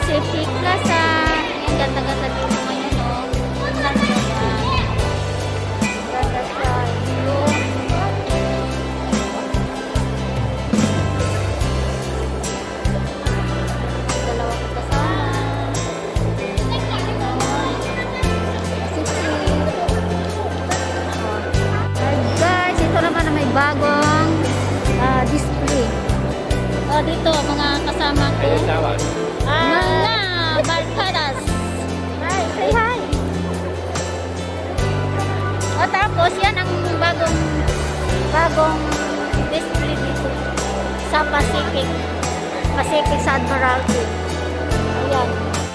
Pacific Plaza. Ang ganda-ganda dito ngayon, no? Tingnan nyo yan. Ganda siya. Dalawa ko kasama. Pacific. Guys, ito naman na may bagong display. Oh, dito, mga kasama ko. Mga barkadas. Hi, say hi. O, tapos, yan ang bagong display dito sa Pacific sa Admiralty. Ayan.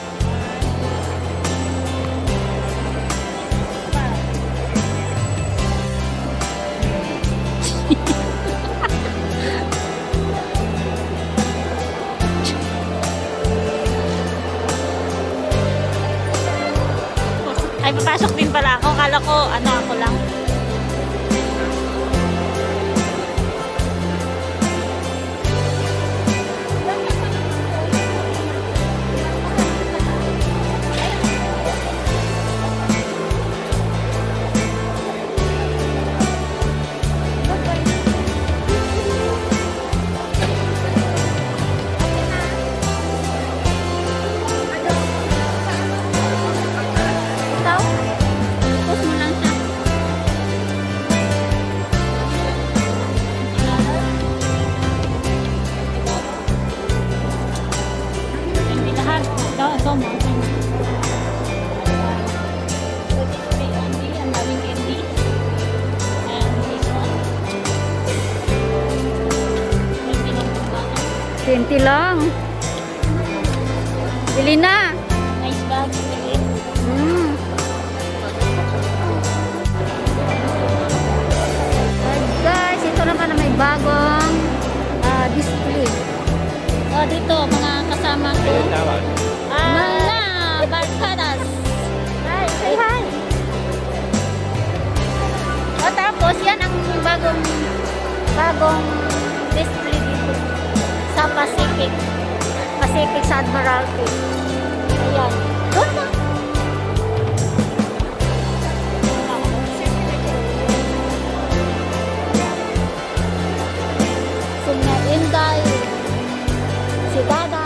Ay, papasok din pala ako. Kala ko, ano ako lang. Ito mo. Ang daming candy. And this one. 20 lang. Bili na. Nice bag. Guys, ito naman na may bagong display. Oh, dito, mga kasama ko. Mga barkadas. Hi, say hi. O, tapos, yan ang bagong display dito sa Pacific sa Admiralty. Ayan. Doon na. Sina Inday, si Dada.